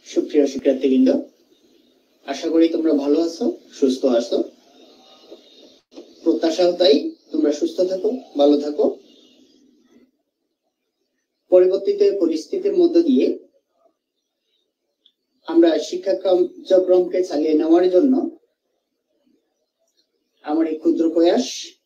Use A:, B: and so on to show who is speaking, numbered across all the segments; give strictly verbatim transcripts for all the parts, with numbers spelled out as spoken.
A: সুপ্রিয় শিক্ষার্থীবৃন্দ, আশা করি তোমরা ভালো আছো, সুস্থ আছো। প্রত্যাশাও তাই, তোমরা সুস্থ থাকো, ভালো থাকো। পরিবর্তিত পরিস্থিতির মধ্য দিয়ে আমরা শিক্ষাক্রমকে চালিয়ে নেওয়ার জন্য আমার এই ক্ষুদ্র প্রয়াস।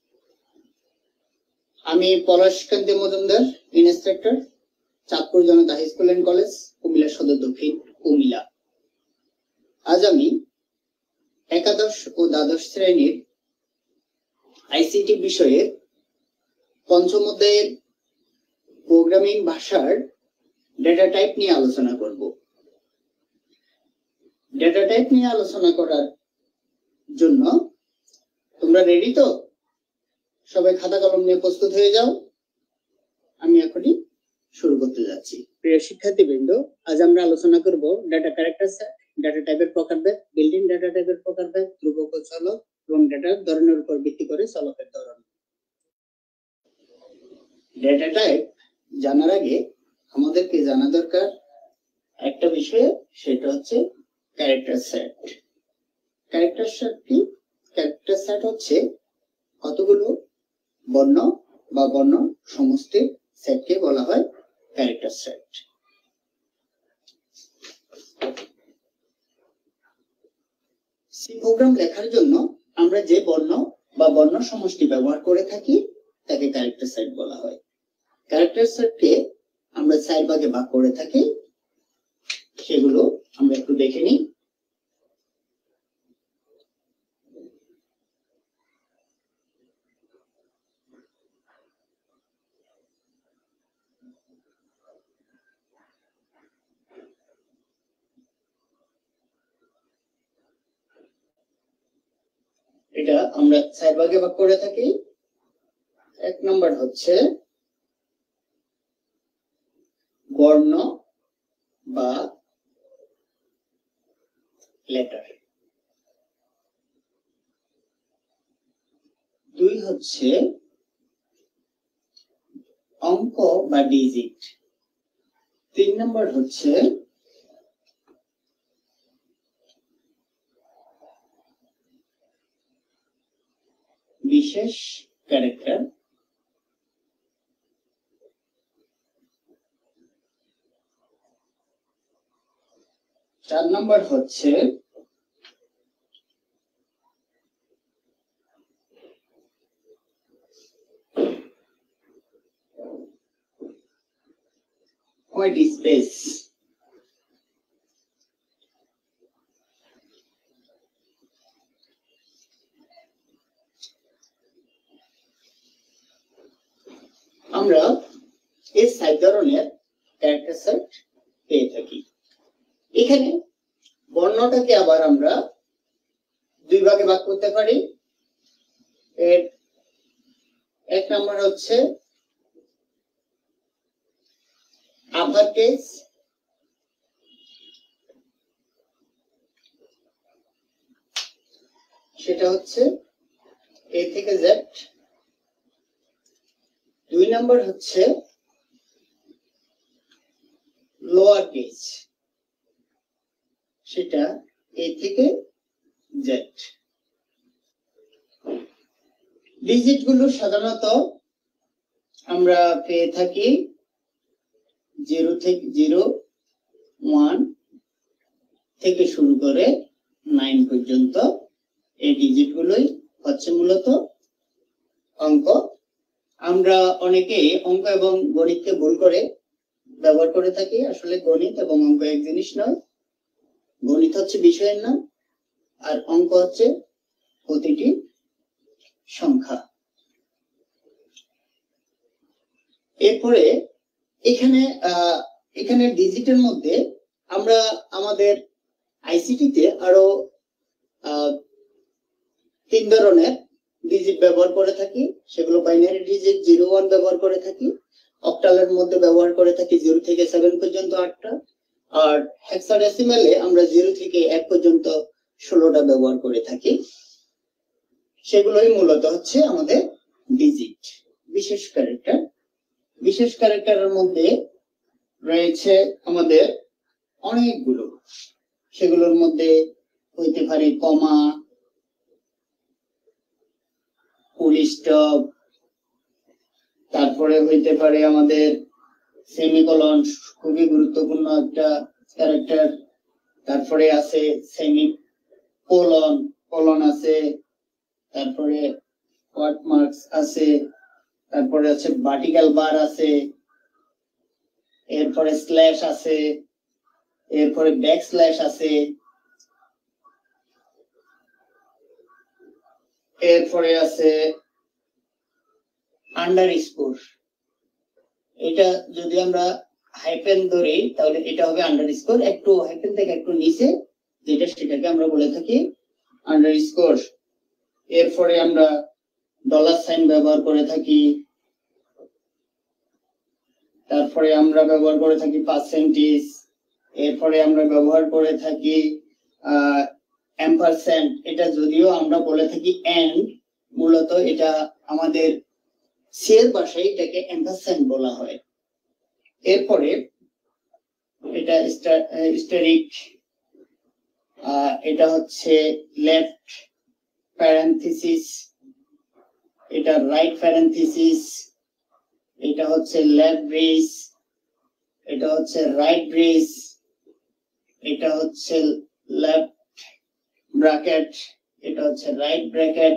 A: আমি Palashkanti Majumdar, instructor, Chandpur Janata high school and college, Comilla Sadar Dakshin, Comilla. আজ আমি একাদশ ও দ্বাদশ শ্রেণীর আইসিটি বিষয়ের পঞ্চম অধ্যায়ের প্রোগ্রামিং ভাষার ডেটা টাইপ নিয়ে আলোচনা করব। ডেটা টাইপ নিয়ে আলোচনা করার জন্য তোমরা রেডি তো? সবাই খাতা কলম নিয়ে প্রস্তুত হয়ে যাও। আমি এখনই শুরু করতে যাচ্ছি। প্রিয় শিক্ষার্থীবৃন্দ, আজ আমরা আলোচনা করব ডেটা ক্যারেক্টার সেট, ডেটা টাইপের প্রকারভেদ, বিল্ট-ইন ডেটা টাইপের প্রকারভেদ, ধ্রুবক ও চলক এবং ডেটার ধরনের উপর ভিত্তি করে চলকের ধরন। ডেটা টাইপ জানার আগে আমাদেরকে জানা দরকার একটা বিষয়, সেটা হচ্ছে ক্যারেক্টার সেট। ক্যারেক্টার সেট কি? ক্যারেক্টার সেট হচ্ছে কতগুলো বর্ণ বা বর্ণ সমষ্টির সেটকে বলা হয় ক্যারেক্টার সেট। সি প্রোগ্রাম লেখার জন্য আমরা যে বর্ণ বা বর্ণ সমষ্টি ব্যবহার করে থাকি তাকে ক্যারেক্টার সেট বলা হয়। ক্যারেক্টার সেটকে আমরা চার ভাগে ভাগ করে থাকি, সেগুলো আমরা একটু দেখে নিই। এটা আমরা চার ভাগে ভাগ করে থাকি। এক নম্বর হচ্ছে বর্ণ বা লেটার, দুই হচ্ছে অঙ্ক বা ডিজিট, তিন নম্বর হচ্ছে বিশেষ ক্যারেক্টার, চার নম্বর হচ্ছে হোয়াইট স্পেস। আমরা এই চার ধরনের ক্যারেক্টার সেট পেয়ে থাকি। এখানে বর্ণটাকে আবার আমরা দুই ভাগে ভাগ করতে পারি। এর এক নম্বর হচ্ছে আপার কেস, সেটা হচ্ছে এ থেকে জেড। দুই নম্বর হচ্ছে লোয়ার কেস, সেটা এ থেকে জেড। ডিজিট গুলো সাধারণত আমরা পেয়ে থাকি জিরো থেকে জিরো ওয়ান থেকে শুরু করে নাইন পর্যন্ত। এই ডিজিট গুলোই হচ্ছে মূলত অঙ্ক। আমরা অনেকে অঙ্ক এবং গণিতকে ভুল করে ব্যবহার করে থাকি। আসলে গণিত এবং অঙ্ক এক জিনিস নয়। গণিত হচ্ছে বিষয়ের নাম, আর অঙ্ক হচ্ছে প্রতিটি সংখ্যা। এরপরে এখানে আহ এখানে ডিজিটের মধ্যে আমরা আমাদের আইসিটিতে আরো আহ তিন ধরনের ডিজিট ব্যবহার করে থাকি। সেগুলো বাইনারি ডিজিট জিরো ওয়ান ব্যবহার করে থাকি, অক্টালের মধ্যে ব্যবহার করে থাকি জিরো থেকে সেভেন পর্যন্ত আটটা, আর হেক্সাডেসিমালে আমরা জিরো থেকে এক পর্যন্ত ষোলোটা ব্যবহার করে থাকি। সেগুলোই মূলত হচ্ছে আমাদের ডিজিট। বিশেষ ক্যারেক্টার, বিশেষ ক্যারেক্টারের মধ্যে রয়েছে আমাদের অনেকগুলো। সেগুলোর মধ্যে হইতে পারে কমা, ফুল স্টপ, তারপরে হইতে পারে আমাদের সেমিকলন, খুবই গুরুত্বপূর্ণ একটা ক্যারেক্টার। তারপরে আছে সেমি কোলন, কোলন আছে, তারপরে ওয়ার্ড মার্কস আছে, তারপরে আছে ভার্টিক্যাল বার আছে, এরপরে স্ল্যাশ আছে, এরপরে ব্যাক স্ল্যাশ আছে, এরপরে আছে আন্ডার স্কোর। এটা যদি আমরা হাইপেন ধরি তাহলে এটা হবে আন্ডার স্কোর, একটু হাইপেন থেকে একটু নিচে যেটা সেটাকে আমরা বলে থাকি আন্ডার স্কোর। এরপরে আমরা ডলার সাইন ব্যবহার করে থাকি, তারপরে আমরা ব্যবহার করে থাকি পার্সেন্টেজ, এরপরে আমরা ব্যবহার করে থাকি আহ এম্পারস্যান্ড। এটা যদিও আমরা বলে থাকি এন্ড, মূলত এটা আমাদের সের ভাষায় এটাকে এম্পারস্যান্ড বলা হয়। এরপরে এটা স্টেরিক, এটা হচ্ছে লেফট প্যারেনথিসিস, এটা রাইট প্যারেনথিসিস, এটা হচ্ছে লেফট ব্রেস, এটা হচ্ছে রাইট ব্রেস, এটা হচ্ছে লেফট ব্র্যাকেট, এটা হচ্ছে রাইট ব্র্যাকেট,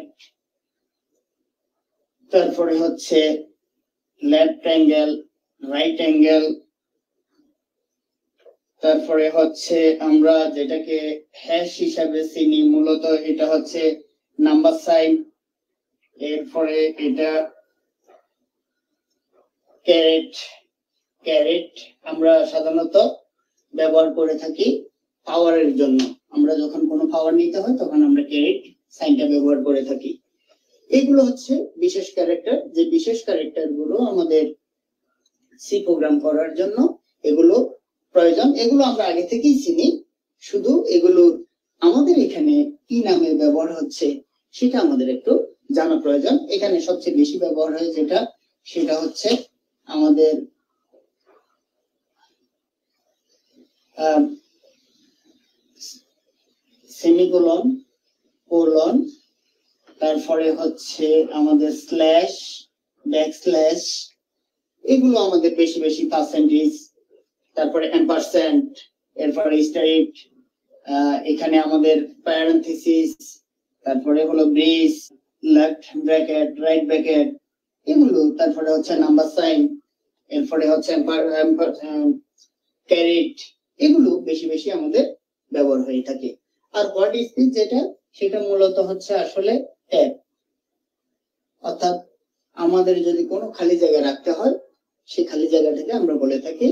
A: তারপরে হচ্ছে লেফট অ্যাঙ্গেল, রাইট অ্যাঙ্গেল, তারপরে হচ্ছে আমরা যেটাকে হ্যাশ হিসাবে চিনি, মূলত এটা হচ্ছে নাম্বার সাইন। এরপরে এটা ক্যারেট, ক্যারেট আমরা সাধারণত ব্যবহার করে থাকি পাওয়ারের জন্য। আমরা যখন কোনো পাওয়ার নিতে হয় তখন আমরা ক্যারেট সাইনটা ব্যবহার করে থাকি। এগুলো হচ্ছে বিশেষ ক্যারেক্টার, যে বিশেষ ক্যারেক্টার গুলো আমাদের সি প্রোগ্রাম করার জন্য এগুলো প্রয়োজন। এগুলো আমরা আগে থেকেই চিনি, শুধু এগুলো আমাদের এখানে কি নামে ব্যবহার হচ্ছে সেটা আমাদের একটু জানা প্রয়োজন। এখানে সবচেয়ে বেশি ব্যবহার হয় যেটা, সেটা হচ্ছে আমাদের সেমিকোলন, কোলন, তারপরে হচ্ছে আমাদের স্ল্যাশ, ব্যাক স্ল্যাশ, এগুলো আমাদের বেশি বেশি পার্সেন্টেজ, তারপরে এম্পারস্যান্ড, এরপরে স্টারিট, এখানে আমাদের প্যারেনথিসিস, তারপরে হলো brace, left bracket, right bracket, এগুলো, তারপরে হচ্ছে নাম্বার সাইন, এরপরে হচ্ছে ক্যারেট, এগুলো বেশি বেশি আমাদের ব্যবহার হয়ে থাকে। আর হোয়াট ইজ দিস, যেটা সেটা মূলত হচ্ছে আসলে ট্যাব, অর্থাৎ আমাদের যদি কোনো খালি জায়গা রাখতে হয় সেই খালি জায়গাটাকে আমরা বলে থাকি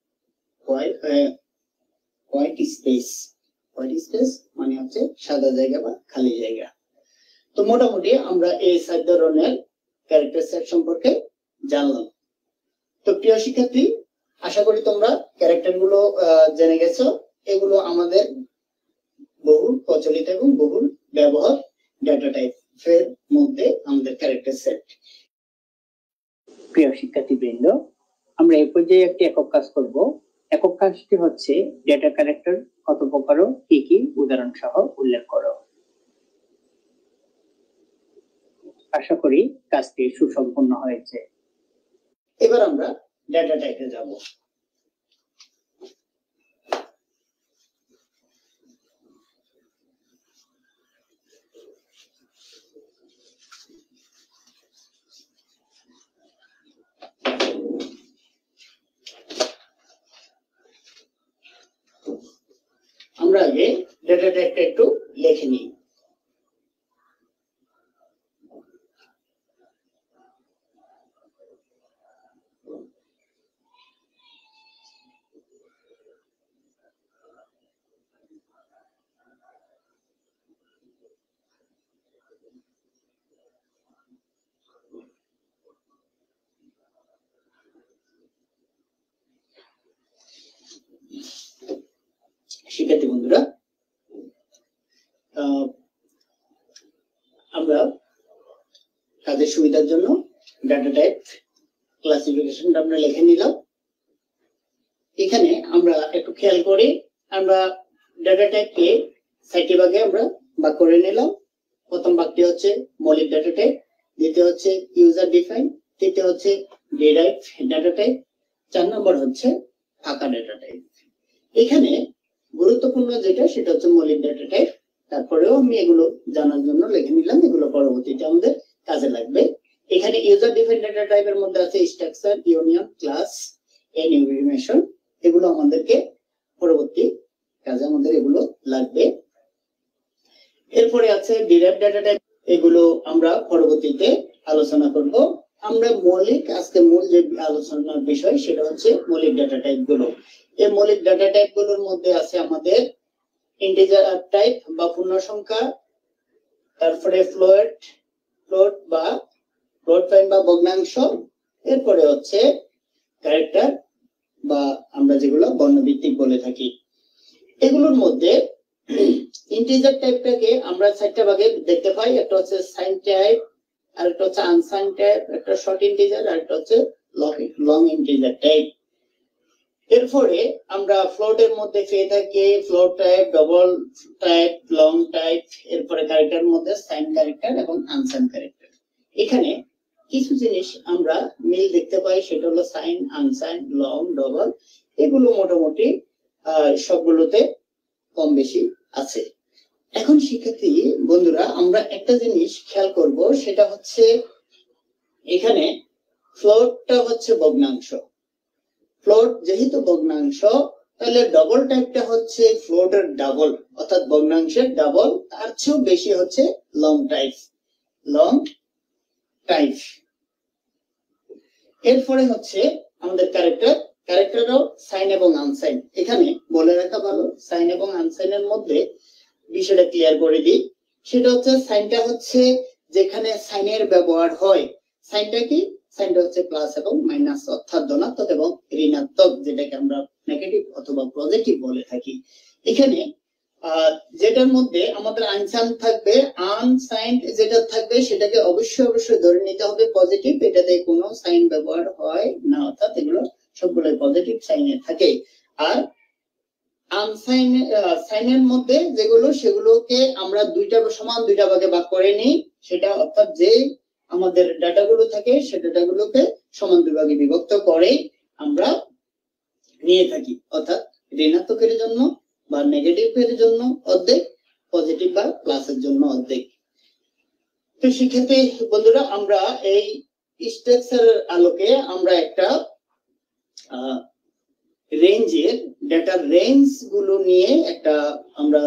A: হোয়াইট স্পেস। হোয়াইট স্পেস মানে হচ্ছে সাদা জায়গা বা খালি জায়গা। তো মোটামুটি আমরা এই চার ধরনের ক্যারেক্টার সেট সম্পর্কে জানলাম। তো প্রিয় শিক্ষার্থী, আশা করি তোমরা ক্যারেক্টার গুলো জেনে গেছো। এগুলো আমাদের বহুল প্রচলিত এবং বহুল ব্যবহার ডেটা টাইপের মধ্যে আমাদের ক্যারেক্টার সেট। প্রিয় শিক্ষার্থীবৃন্দ, আমরা এই পর্যায়ে একটি একক কাজ করব। একক কাজটি হচ্ছে ডেটা ক্যারেক্টার কত প্রকার, কি কি, উদাহরণ সহ উল্লেখ করো। আশা করি কাজটি সুসম্পন্ন হয়েছে। এবার আমরা ডেটা টাইপে যাব। আমরা আগে ডেটা টাইপটা একটু লিখে নিই। শিক্ষার্থী বন্ধুরা, আমরা কাজের সুবিধার জন্য ডাটা টাইপ ক্লাসিফিকেশন আমরা লিখে নিলাম। এখানে আমরা একটু খেয়াল করি, আমরা ডাটা টাইপকে চারটি ভাগে আমরা ভাগ করে নিলাম। প্রথম ভাগটি হচ্ছে মৌলিক ডাটা টাইপ, দ্বিতীয় হচ্ছে ইউজার ডিফাইন, তৃতীয় হচ্ছে ডিরাইভ ডাটা টাইপ, চার নম্বর হচ্ছে ফাঁকা ডাটা টাইপ। এখানে গুরুত্বপূর্ণ যেটা সেটা হচ্ছে মৌলিক ডাটা টাইপ। তারপরেও আমি এগুলো জানার জন্য লিখে নিলাম, এগুলো পরবর্তীতে আমাদের কাজে লাগবে। এখানে ইউজার ডিফাইন ডাটা টাইপের মধ্যে আছে স্ট্রাকচার, ইউনিয়ন, ক্লাস, এনিমেশন। এগুলো আমাদেরকে পরবর্তী কাজে আমাদের এগুলো লাগবে। এরপরে আছে ডিরাইভ ডাটা টাইপ, এগুলো আমরা পরবর্তীতে আলোচনা করব। আমরা মৌলিক আজকে মূল যে আলোচনার বিষয় সেটা হচ্ছে মৌলিক ডাটা টাইপ গুলো। এই মৌলিক ডাটা টাইপ গুলোর মধ্যে আছে আমাদের ইন্টিজার টাইপ বা পূর্ণ সংখ্যা, তারপরে ফ্লোট ফ্লোট বা ফ্লোট পয়েন্ট বা ভগ্নাংশ, এরপরে হচ্ছে ক্যারেক্টার বা আমরা যেগুলো বর্ণভিত্তিক বলে থাকি। এগুলোর মধ্যে ইন্টিজার টাইপটাকে আমরা চারটা ভাগে দেখতে পাই। একটা হচ্ছে সাইন টাইপ, আর একটা হচ্ছে আনসাইন টাইপ, একটা শর্ট ইন্টিজার, আর একটা হচ্ছে লং ইন্টিজার টাইপ। এরপরে আমরা ফ্লোটের মধ্যে পেয়ে থাকি float type, double type, long type. এরপরে ক্যারেক্টারের মধ্যে সাইন ক্যারেক্টার এবং আনসাইন ক্যারেক্টার। এখানে কিছু জিনিস আমরা মিল দেখতে পাই, সেটা হলো সাইন, আনসাইন, লং, ডবল। এগুলো মোটামুটি আহ সবগুলোতে কম বেশি আছে। এখন শিক্ষার্থী বন্ধুরা আমরা একটা জিনিস খেয়াল করব, সেটা হচ্ছে এখানে ফ্লোটটা হচ্ছে ভগ্নাংশ। ফ্লোট যেহেতু ভগ্নাংশ, তাহলে ডবল টাইপটা হচ্ছে ফ্লোটের ডাবল, অর্থাৎ ভগ্নাংশের ডাবল। তার চেয়েও বেশি হচ্ছে লং টাইপ, লং টাইপ। এরপরে হচ্ছে আমাদের ক্যারেক্টার। ক্যারেক্টারও সাইন এবং আনসাইন। এখানে বলে রাখা ভালো, সাইন এবং আনসাইনের মধ্যে বিষয়টা ক্লিয়ার করে দিই। সেটা হচ্ছে সাইনটা হচ্ছে যেখানে সাইনের ব্যবহার হয়। সাইনটা কি? সাইনটা হচ্ছে প্লাস এবং মাইনাস, অর্থাৎ ধনাত্মক এবং ঋণাত্মক, যেটাকে আমরা নেগেটিভ অথবা পজিটিভ বলে থাকি। এখানে আহ যেটার মধ্যে আমাদের আনসাইন থাকবে, আনসাইন যেটা থাকবে সেটাকে অবশ্যই অবশ্যই ধরে নিতে হবে পজিটিভ। এটাতে কোনো সাইন ব্যবহার হয় না, অর্থাৎ এগুলো সবগুলো পজিটিভ সাইনে থাকে। আর আনসাইন সাইনের মধ্যে যেগুলো সেগুলোকে আমরা দুইটা সমান দুইটা ভাগে ভাগ করে নিই। সেটা অর্থাৎ যে আমাদের ডাটাগুলো থাকে সে ডাটাগুলোকে সমান দুই ভাগে বিভক্ত করে আমরা নিয়ে থাকি, অর্থাৎ ঋণাত্মকের জন্য বা নেগেটিভের জন্য অর্ধেক, পজিটিভ বা প্লাসের জন্য অর্ধেক। তো সেক্ষেত্রে বন্ধুরা আমরা এই স্ট্রাকচারের আলোকে আমরা একটা আহ রেঞ্জের ডাটার রেঞ্জ গুলো নিয়ে একটা আমরা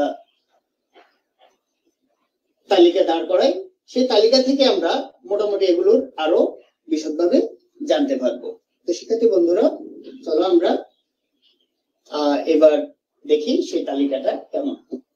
A: তালিকা দাঁড় করাই। সেই তালিকা থেকে আমরা মোটামুটি এগুলোর আরো বিশদভাবে জানতে পারবো। তো শিক্ষার্থী বন্ধুরা চলো আমরা আহ এবার দেখি সেই তালিকাটা কেমন।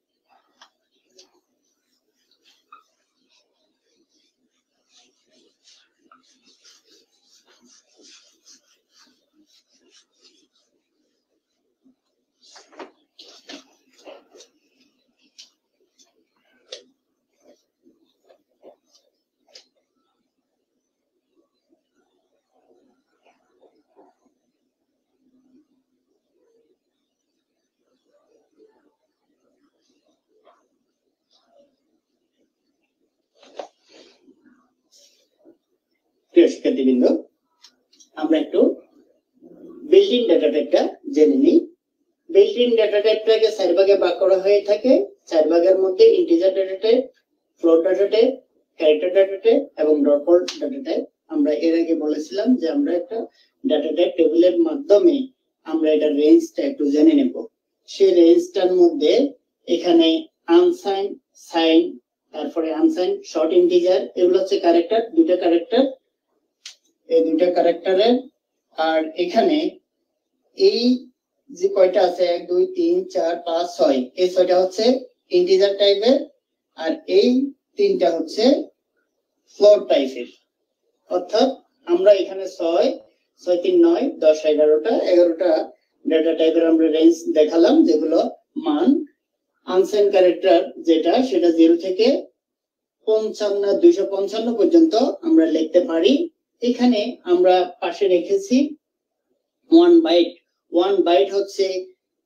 A: প্রিয় শিক্ষার্থীবৃন্দ, আমরা একটু বিল্ট ইন ডাটা টাইপটা জেনে নিই। বিল্ট ইন ডাটা টাইপটাকে চার ভাগে ভাগ করা হয়ে থাকে। চার ভাগের মধ্যে integer data type, float data type, character data type এবং ডবল ডাটা টাইপ। আমরা এর আগে বলেছিলাম যে আমরা একটা ডাটা টাইপ টেবিলের মাধ্যমে আমরা এটা রেঞ্জটা একটু জেনে নেব। সেই রেঞ্জটার মধ্যে এখানে আনসাইন, সাইন, তারপরে আনসাইন, শর্ট ইন্টিজার, এগুলো হচ্ছে ক্যারেক্টার, দুইটা ক্যারেক্টার, এই দুইটা ক্যারেক্টারের। আর এখানে এই যে কয়টা আছে এক দুই তিন চার পাঁচ ছয়, এই ছয়টা হচ্ছে ইন্টিজার টাইপের, আর এই তিনটা হচ্ছে ফ্লোট টাইপের। অর্থাৎ আমরা এখানে ছয় ছয় তিন নয় দশ এগারোটা এগারোটা ডাটা টাইপের আমরা রেঞ্জ দেখালাম, যেগুলো মান আনসাইন ক্যারেক্টার যেটা সেটা জিরো থেকে পঞ্চান্ন দুইশো পঞ্চান্ন পর্যন্ত আমরা লিখতে পারি। এখানে আমরা পাশে রেখেছি ওয়ান বাইট। ওয়ান বাইট হচ্ছে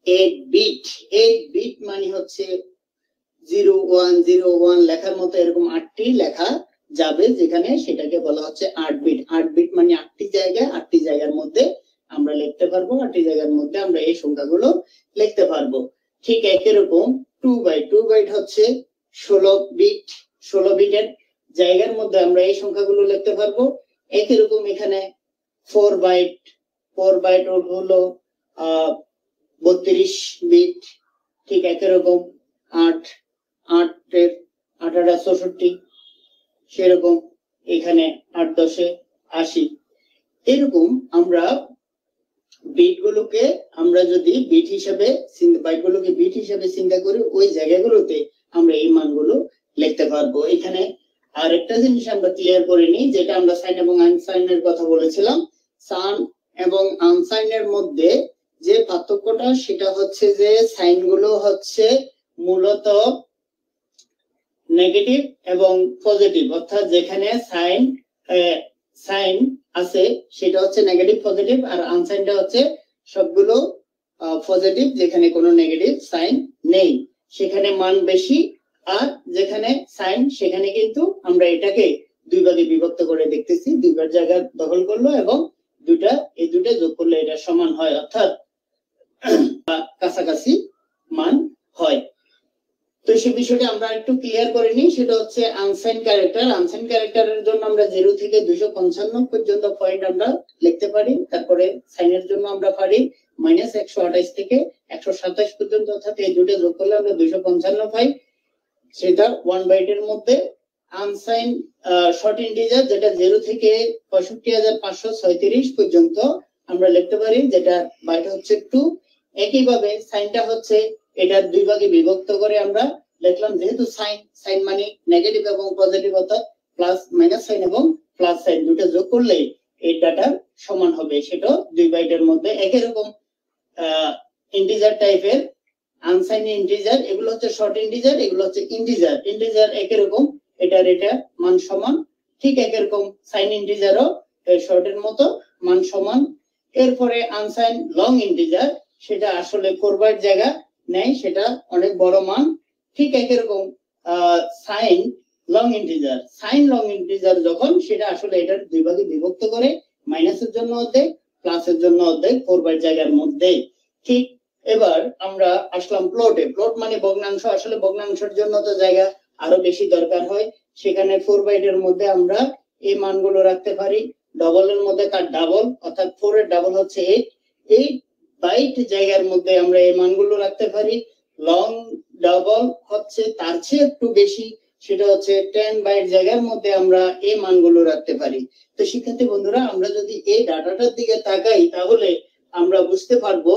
A: এইট বিট। এইট বিট মানে হচ্ছে জিরো ওয়ান জিরো ওয়ান লেখার মতো এরকম আটটি লেখা যাবে, যেখানে সেটাকে বলা হচ্ছে আট বিট। আট বিট মানে আটটি জায়গা, আটটি জায়গার মধ্যে আমরা লিখতে পারবো, আটটি জায়গার মধ্যে আমরা এই সংখ্যাগুলো লিখতে পারবো। ঠিক একই রকম টু বাইট। টু বাইট হচ্ছে ষোলো বিট। ষোলো বিটের জায়গার মধ্যে আমরা এই সংখ্যাগুলো লিখতে পারবো। একই রকম এখানে ফোর বাইট। ফোর বাইট হলো আহ বত্রিশ বিট। ঠিক একই রকম আট আটের আট আটা চৌষট্টি, সেরকম এখানে আট দশে আশি। এরকম আমরা বিট গুলোকে আমরা যদি বিট হিসাবে বাইট গুলোকে বিট হিসাবে চিন্তা করি, ওই জায়গাগুলোতে আমরা এই মানগুলো লিখতে পারবো। এখানে আর একটা জিনিস আমরা ক্লিয়ার করে নিই, যেটা আমরা সাইন এবং আনসাইনের কথা বলেছিলাম। সাইন এবং আনসাইনের মধ্যে যে পার্থক্যটা সেটা হচ্ছে যে সাইন গুলো হচ্ছে মূলত নেগেটিভ এবং পজিটিভ, অর্থাৎ যেখানে সাইন সাইন আছে সেটা হচ্ছে নেগেটিভ পজিটিভ, আর আনসাইনটা হচ্ছে সবগুলো পজিটিভ, যেখানে কোনো নেগেটিভ সাইন নেই সেখানে মান বেশি। আর যেখানে সাইন সেখানে কিন্তু আমরা এটাকে দুই ভাগে বিভক্ত করে দেখতেছি, দুইবার জায়গা দখল করলো এবং দুইটা এই দুইটা যোগ করলে এটা সমান হয়, অর্থাৎ কাছাকাছি মান হয়। তো সেই বিষয়টা আমরা একটু ক্লিয়ার করে নিই, সেটা হচ্ছে আনসাইন ক্যারেক্টার। আনসাইন ক্যারেক্টারের জন্য আমরা জিরো থেকে দুইশো পঞ্চান্ন পর্যন্ত পয়েন্ট আমরা লিখতে পারি। তারপরে সাইনের জন্য আমরা পারি মাইনাস একশো আঠাইশ থেকে একশো সাতাইশ পর্যন্ত, অর্থাৎ এই দুটো যোগ করলে আমরা দুইশো পঞ্চান্ন পাই, সেটা ওয়ান বাইটের মধ্যে। আনসাইন শর্ট ইন্টিজার যেটা জিরো থেকে পঁয়ষট্টি হাজার পাঁচশো ছয়ত্রিশ পর্যন্ত আমরা লিখতে পারি, যেটা বাইট হচ্ছে টু। একইভাবে সাইনটা হচ্ছে এটার দুই ভাগে বিভক্ত করে আমরা লিখলাম, যেহেতু সাইন সাইন মানে নেগেটিভ এবং পজিটিভ, অর্থাৎ প্লাস মাইনাস সাইন এবং প্লাস সাইন দুটো যোগ করলে এই ডাটার সমান হবে, সেটা দুই বাইটের মধ্যে। একই রকম আহ ইন্টিজার টাইপের আনসাইন ইন্টিজার, এগুলো হচ্ছে শর্ট ইন্টিজার, এগুলো হচ্ছে ইন্টিজার। ইন্টিজার একই রকম, এটার এটা মান সমান। ঠিক একই রকম সাইন ইন্টিজারও শর্টের মতো মান সমান। এরপরে আনসাইন লং ইন্টিজার, সেটা আসলে ফোর বাইট জায়গা নেই, সেটা অনেক বড় মান। ঠিক একই রকম ah sign long integer. Sign long integer যখন সেটা আসলে এটার দুই ভাগে বিভক্ত করে, মাইনাসের জন্য অর্ধেক, প্লাসের জন্য অর্ধেক, ফোর বাইট জায়গার মধ্যে। ঠিক এবার আমরা আসলাম প্লটে। প্লট মানে ভগ্নাংশ। আসলে ভগ্নাংশের জন্য তো জায়গা আরো বেশি দরকার হয়, সেখানে ফোর বাইটের মধ্যে আমরা এই মানগুলো রাখতে পারি। ডবলের মধ্যে তার ডাবল, অর্থাৎ ফোর এর ডাবল হচ্ছে এইট। এইট বাইট জায়গার মধ্যে আমরা এই মানগুলো রাখতে পারি। লং ডাবল হচ্ছে তার চেয়ে একটু বেশি, সেটা হচ্ছে টেন বাইট জায়গার মধ্যে আমরা এই মানগুলো রাখতে পারি। তো শিক্ষার্থী বন্ধুরা, আমরা যদি এই ডাটাটার দিকে তাকাই তাহলে আমরা বুঝতে পারবো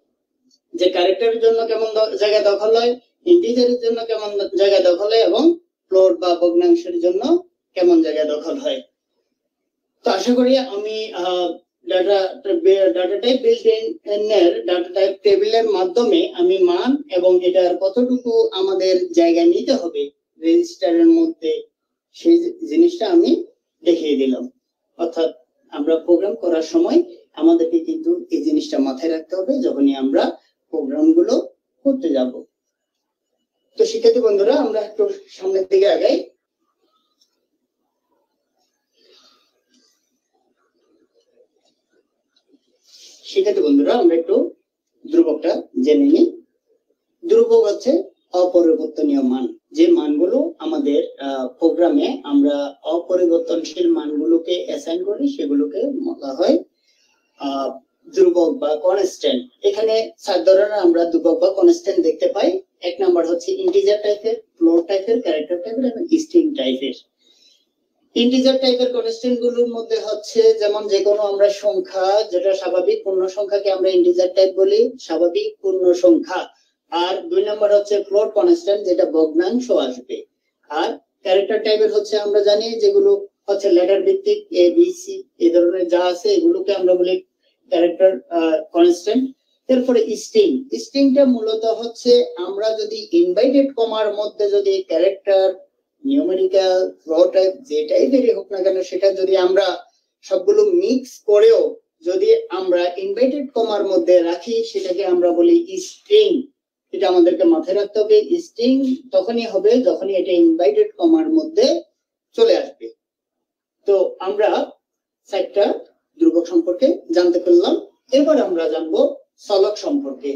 A: যে ক্যারেক্টারের জন্য কেমন জায়গা দখল হয়, ইন্টিজারের জন্য কেমন জায়গা দখল হয়, এবং ফ্লোর বা ভগ্নাংশের জন্য কেমন জায়গা দখল হয়। তো আশা করি আমি data data type built in এর ডাটা টাইপ টেবিলের মাধ্যমে আমি মান এবং এটার কতটুকু আমাদের জায়গা নিতে হবে রেজিস্টারের মধ্যে সেই জিনিসটা আমি দেখিয়ে দিলাম। অর্থাৎ আমরা প্রোগ্রাম করার সময় আমাদেরকে কিন্তু এই জিনিসটা মাথায় রাখতে হবে যখনই আমরা প্রোগ্রাম গুলো করতে যাব। তো শিক্ষার্থী বন্ধুরা, আমরা একটু সামনের দিকে আগাই। শিক্ষার্থী বন্ধুরা, আমরা একটু ধ্রুবকটা জেনে নিই। ধ্রুবক হচ্ছে অপরিবর্তনীয় মান, যে মানগুলো আমাদের প্রোগ্রামে আমরা অপরিবর্তনশীল মানগুলোকে অ্যাসাইন করি সেগুলোকে বলা হয় আহ ধ্রুবক বা কনস্ট্যান্ট। এখানে চার ধরনের আমরা ধ্রুবক বা কনস্ট্যান্ট দেখতে পাই। এক নাম্বার হচ্ছে ইন্টিজার টাইপের, ফ্লোট টাইপের, ক্যারেক্টার টাইপের এবং স্ট্রিং টাইপের। ইন্টিজার টাইপের কনস্ট্যান্ট গুলোর মধ্যে হচ্ছে যেমন যে কোনো আমরা সংখ্যা, যেটা স্বাভাবিক পূর্ণ সংখ্যাকে আমরা ইন্টিজার টাইপ বলি, স্বাভাবিক পূর্ণ সংখ্যা। আর দুই নাম্বার হচ্ছে ফ্লোট কনস্ট্যান্ট, যেটা ভগ্নাংশ আসবে। আর ক্যারেক্টার টাইপের হচ্ছে আমরা জানি যেগুলো হচ্ছে লেটার ভিত্তিক, এ বি সি এই ধরনের যা আছে এগুলোকে আমরা বলি ক্যারেক্টার কনস্ট্যান্ট। এরপরে স্ট্রিং। স্ট্রিংটা মূলত হচ্ছে আমরা যদি ইনভাইটেড কমার মধ্যে যদি ক্যারেক্টার, নিউমেরিক্যাল, ফ্লো টাইপ যে টাইপেরই হোক না কেন, সেটা যদি আমরা সবগুলো মিক্স করেও যদি আমরা ইনভার্টেড কমার মধ্যে রাখি সেটাকে আমরা বলি স্ট্রিং। এটা আমাদেরকে মাথায় রাখতে হবে, স্ট্রিং তখনই হবে যখনই এটা ইনভার্টেড কমার মধ্যে চলে আসবে। তো আমরা চারটা ধ্রুবক সম্পর্কে জানতে পারলাম। এরপর আমরা জানবো চলক সম্পর্কে।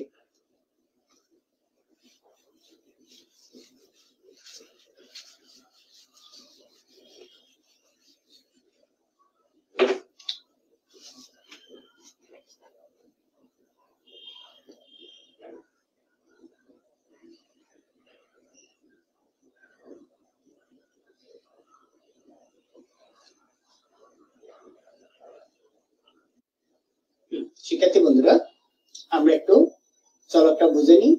A: শিক্ষার্থী বন্ধুরা, আমরা একটু চলকটা বুঝে নিই।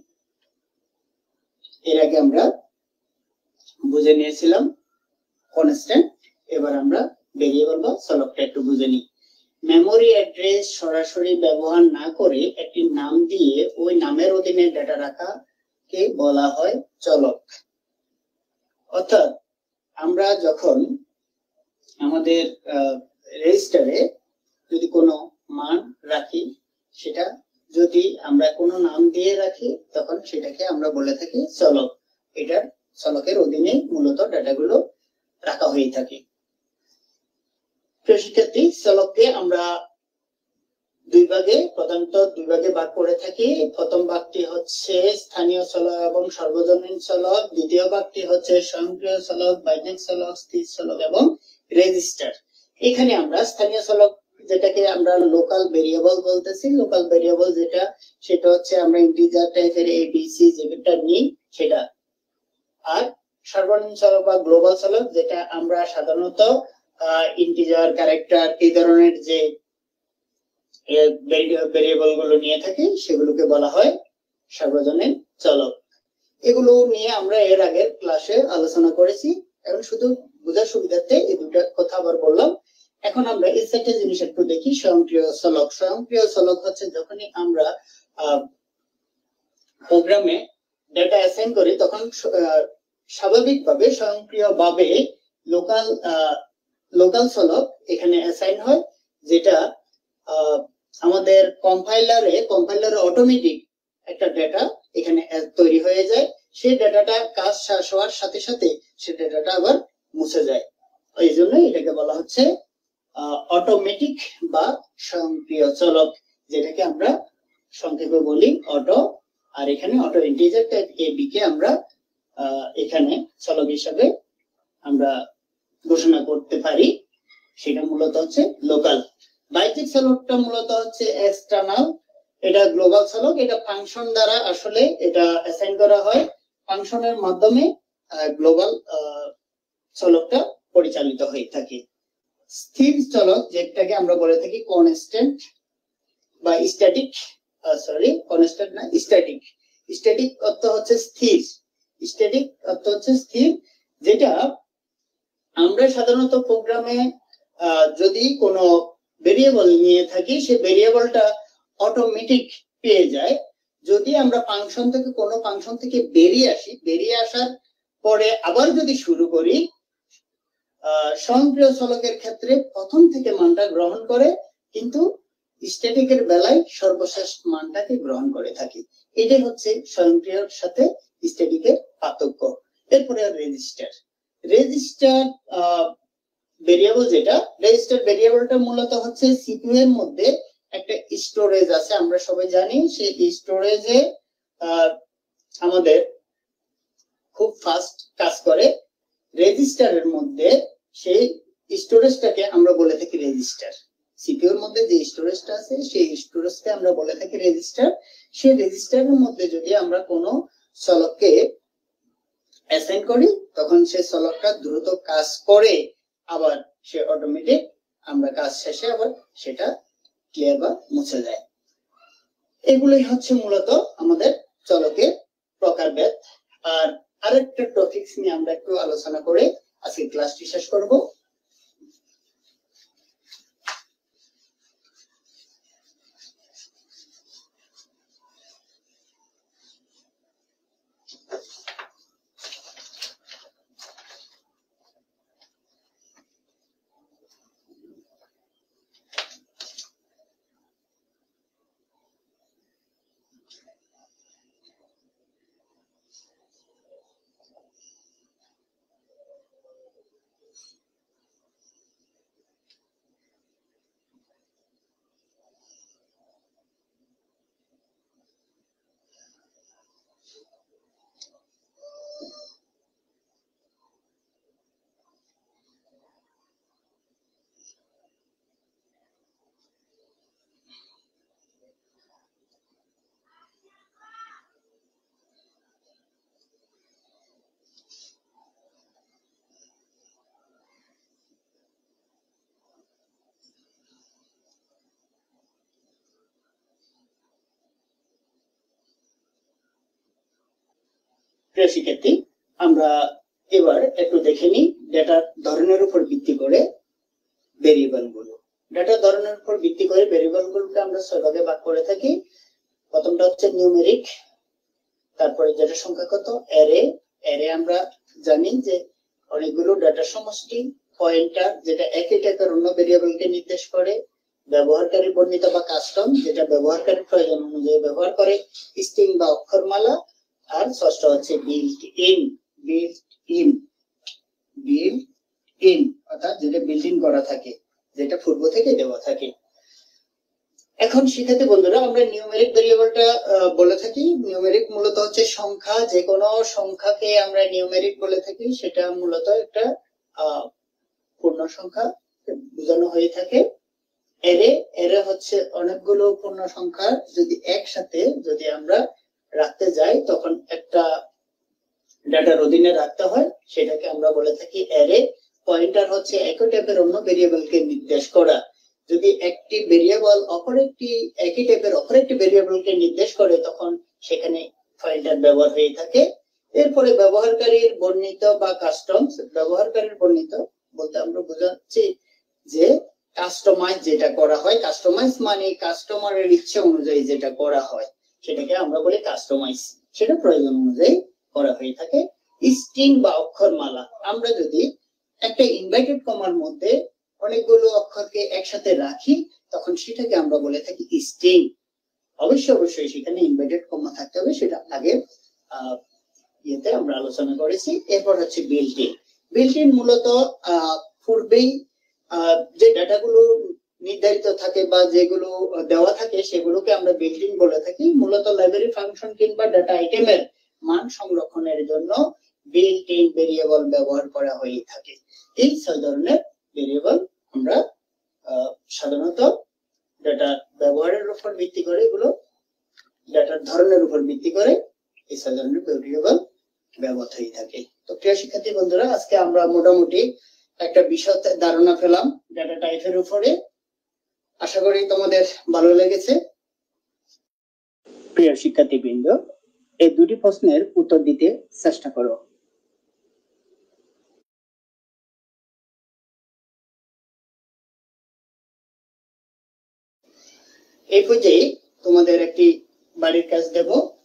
A: এর আগে আমরা বুঝে নিয়েছিলাম কনস্ট্যান্ট, এবার আমরা ভেরিয়েবল বা চলকটা একটু বুঝে নিই। মেমোরি অ্যাড্রেস সরাসরি ব্যবহার না করে একটি নাম দিয়ে ওই নামের অধীনে ডেটা রাখাকে বলা হয় চলক। অর্থাৎ আমরা যখন আমাদের রেজিস্টারে যদি কোনো মান রাখি, সেটা যদি আমরা কোনো নাম দিয়ে রাখি তখন সেটাকে আমরা বলে থাকি চলক। এটার চলকের অধীনে মূলত ডেটাগুলো রাখা হয়ে থাকে। শিক্ষার্থী, চলককে আমরা দুই ভাগে প্রধানত দুই ভাগে ভাগ করে থাকি। প্রথম ভাগটি হচ্ছে স্থানীয় চলক এবং সর্বজনীন চলক, দ্বিতীয় ভাগটি হচ্ছে স্বয়ংক্রিয় চলক, বাইনারি চলক, স্থির চলক এবং রেজিস্টার। এখানে আমরা স্থানীয় চলক যেটাকে আমরা লোকাল ভেরিয়েবল বলতেছি, লোকাল ভেরিয়েবল যেটা সেটা হচ্ছে আমরা ইন্টিজার টাইপের এ বি সি যেটা নিই সেটা। আর সর্বজনীন চলক বা গ্লোবাল চলক যেটা আমরা সাধারণত ইন্টিজার, ক্যারেক্টার এই ধরনের যে ভেরিয়েবল গুলো নিয়ে থাকি সেগুলোকে বলা হয় সর্বজনীন চলক। এগুলো নিয়ে আমরা এর আগের ক্লাসে আলোচনা করেছি। এখন শুধু বোঝার সুবিধার্থে এই দুটা কথা আবার বললাম। এখন আমরা এই চারটা জিনিস একটু দেখি। স্বয়ংক্রিয় চলক। স্বয়ংক্রিয় চলক হচ্ছে যখনই আমরা প্রোগ্রামে ডেটা অ্যাসাইন করি তখন স্বাভাবিকভাবে স্বয়ংক্রিয়ভাবে লোকাল লোকাল চলক এখানে অ্যাসাইন হয়, যেটা আমাদের কম্পাইলারে কম্পাইলারে অটোমেটিক একটা ডেটা এখানে তৈরি হয়ে যায়। সেই ডেটাটা কাজ শেষ হওয়ার সাথে সাথে সেই ডেটাটা আবার মুছে যায়। এই জন্য এটাকে বলা হচ্ছে অটোমেটিক বা স্বয়ংক্রিয় চলক, যেটাকে আমরা সংক্ষেপে বলি অটো। আর এখানে auto integer type A B কে আমরা এখানে চলক হিসাবে আমরা ঘোষণা করতে পারি। সেটা মূলত হচ্ছে লোকাল। বাইজিক চলকটা মূলত হচ্ছে এক্সটার্নাল। এটা গ্লোবাল চলক। এটা ফাংশন দ্বারা আসলে এটা অ্যাসাইন করা হয়। ফাংশনের মাধ্যমে গ্লোবাল চলকটা পরিচালিত হয়ে থাকে। স্থির চলক যেটাকে আমরা বলে থাকি কনস্ট্যান্ট বা স্ট্যাটিক, সরি কনস্ট্যান্ট না, স্ট্যাটিক। স্ট্যাটিক অর্থ হচ্ছে স্থির। স্ট্যাটিক অর্থ হচ্ছে স্থির, যেটা আমরা সাধারণত প্রোগ্রামে যদি কোনো ভেরিয়েবল নিয়ে থাকি সেই ভেরিয়েবলটা অটোমেটিক পেয়ে যায়। যদি আমরা ফাংশন থেকে কোনো ফাংশন থেকে বেরিয়ে আসি, বেরিয়ে আসার পরে আবার যদি শুরু করি, স্বয়ংক্রিয় চলকের ক্ষেত্রে প্রথম থেকে মানটা গ্রহণ করে, কিন্তু স্ট্যাটিকের বেলায় সর্বশেষ মানটাকে গ্রহণ করে থাকি। এটাই হচ্ছে স্বয়ংক্রিয়র সাথে স্ট্যাটিকের পার্থক্য। এরপরে রেজিস্টার। রেজিস্টার ভেরিয়েবল যেটা, রেজিস্টার ভেরিয়েবলটা মূলত হচ্ছে সিপিইউ এর মধ্যে একটা স্টোরেজ আছে, আমরা সবাই জানি। সেই স্টোরেজে আমাদের খুব ফাস্ট কাজ করে। রেজিস্টারের মধ্যে সেই স্টোরেজটাকে আমরা বলে থাকি রেজিস্টার। সিপিইউ এর মধ্যে যে স্টোরেজটা আছে সেই স্টোরেজকে আমরা বলে থাকি রেজিস্টার। সেই রেজিস্টারের মধ্যে যদি আমরা কোনো চলককে অ্যাসাইন করি তখন সেই চলকটা দ্রুত কাজ করে, আবার সে অটোমেটিক আমরা কাজ শেষে আবার সেটা ক্লিয়ার বা মুছে যায়। এগুলোই হচ্ছে মূলত আমাদের চলকের প্রকারভেদ। আর আরেকটা টপিকস নিয়ে আমরা একটু আলোচনা করে আজকে ক্লাসটি শেষ করব। প্রিয় শিক্ষার্থী, আমরা এবার একটু দেখে নিই ডেটার ধরনের উপর ভিত্তি করে ভেরিয়েবল গুলো। ডেটার ধরনের উপর ভিত্তি করে ভেরিয়েবল গুলোকে আমরা ছয় ভাগে ভাগ করে থাকি। প্রথমটা হচ্ছে নিউমেরিক, তারপরে যেটা সংখ্যাগত, অ্যারে। অ্যারে আমরা জানি যে অনেকগুলো ডেটার সমষ্টি। পয়েন্টার, যেটা একই টাইপের অন্য ভেরিয়েবলকে নির্দেশ করে। ব্যবহারকারী বর্ণিত বা কাস্টম, যেটা ব্যবহারকারীর প্রয়োজন অনুযায়ী ব্যবহার করে। স্ট্রিং বা অক্ষরমালা। আর ষষ্ঠ হচ্ছে built in. Built in built in অর্থাৎ যেটা বিল্ট ইন করা থাকে, যেটা পূর্ব থেকে দেওয়া থাকে। এখন শিক্ষার্থী বন্ধুরা, আমরা নিউমেরিক ভেরিয়েবলটা বলে থাকি। নিউমেরিক মূলত হচ্ছে সংখ্যা, যে কোনো সংখ্যাকে আমরা নিউমেরিক বলে থাকি। সেটা মূলত একটা পূর্ণ সংখ্যা বোঝানো হয়ে থাকে। এরে এরে হচ্ছে অনেকগুলো পূর্ণ সংখ্যা যদি একসাথে যদি আমরা রাখতে যাই, তখন একটা ডেটার অধীনে রাখতে হয়, সেটাকে আমরা বলে থাকি অ্যারে। পয়েন্টার হচ্ছে একই টাইপের অন্য ভেরিয়েবলকে নির্দেশ করা। যদি একটি ভেরিয়েবল অপর একটি একই টাইপের অপর একটি ভেরিয়েবলকে নির্দেশ করে, তখন সেখানে পয়েন্টার ব্যবহার হয়ে থাকে। এরপরে ব্যবহারকারীর বর্ণিত বা কাস্টমস। ব্যবহারকারীর বর্ণিত বলতে আমরা বোঝাচ্ছি যে কাস্টমাইজ যেটা করা হয়। কাস্টমাইজ মানে কাস্টমারের ইচ্ছে অনুযায়ী যেটা করা হয়, সেটাকে আমরা বলি কাস্টমাইজ। সেটা প্রয়োজন অনুযায়ী করা হয়ে থাকে। স্ট্রিং বা অক্ষরমালা, আমরা যদি একটা ইনভার্টেড কমার মধ্যে অনেকগুলো অক্ষরকে একসাথে রাখি, তখন সেটাকে আমরা বলে থাকি স্ট্রিং। অবশ্যই অবশ্যই সেখানে ইনভার্টেড কমা থাকতে হবে, সেটা আগে আহ ইয়েতে আমরা আলোচনা করেছি। এরপর হচ্ছে বিল্ট ইন। বিল্ট ইন মূলত আহ পূর্বেই আহ যে ডাটাগুলো নির্ধারিত থাকে বা যেগুলো দেওয়া থাকে, সেগুলোকে আমরা বিল্ট ইন বলে থাকি। মূলত লাইব্রেরি ফাংশন কিংবা ডাটা আইটেমের মান সংরক্ষণের জন্য বিল্ট ইন ভেরিয়েবল ব্যবহার করা হয়ে থাকে। এই ছয় ধরনের ভেরিয়েবল আমরা সাধারণত ডাটা ব্যবহারের উপর ভিত্তি করে, এগুলো ডাটার ধরনের উপর ভিত্তি করে এই ছয় ধরনের ভেরিয়েবল ব্যবহৃত হয়ে থাকে। তো প্রিয় শিক্ষার্থী বন্ধুরা, আজকে আমরা মোটামুটি একটা বিষয় ধারণা পেলাম ডাটা টাইপের উপরে। আশা করি তোমাদের ভালো লেগেছে। প্রিয় শিক্ষার্থীবৃন্দ, এই দুটি প্রশ্নের উত্তর দিতে চেষ্টা করো। এই পর্যায়ে তোমাদের একটি বাড়ির কাজ দেব।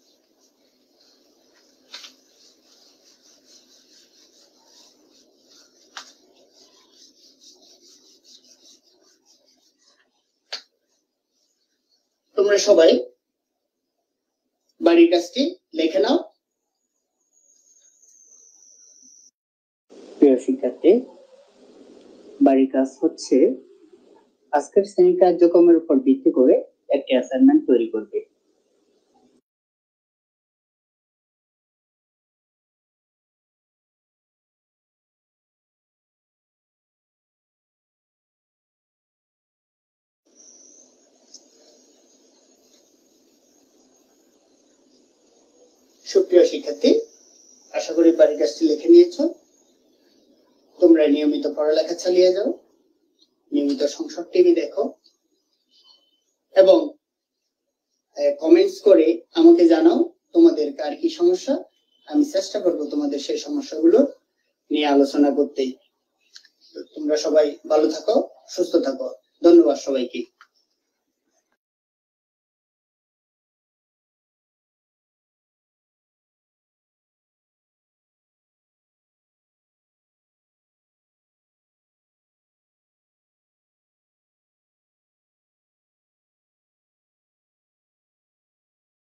A: তোমরা সবাই বাড়ির কাজটি লিখে নাও। প্রিয় শিক্ষার্থী, বাড়ির কাজ হচ্ছে আজকের শ্রেণী কার্যক্রমের উপর ভিত্তি করে একটি অ্যাসাইনমেন্ট তৈরি করবে। সুপ্রিয় শিক্ষার্থী, আশা করি বাড়ির কাজটি লিখে নিয়েছো। তোমরা নিয়মিত পড়ালেখা চালিয়ে যাও, নিয়মিত সংসদ টিভি দেখো এবং কমেন্টস করে আমাকে জানাও তোমাদের কার কি সমস্যা। আমি চেষ্টা করব তোমাদের সেই সমস্যাগুলো নিয়ে আলোচনা করতে। তোমরা সবাই ভালো থাকো, সুস্থ থাকো। ধন্যবাদ সবাইকে।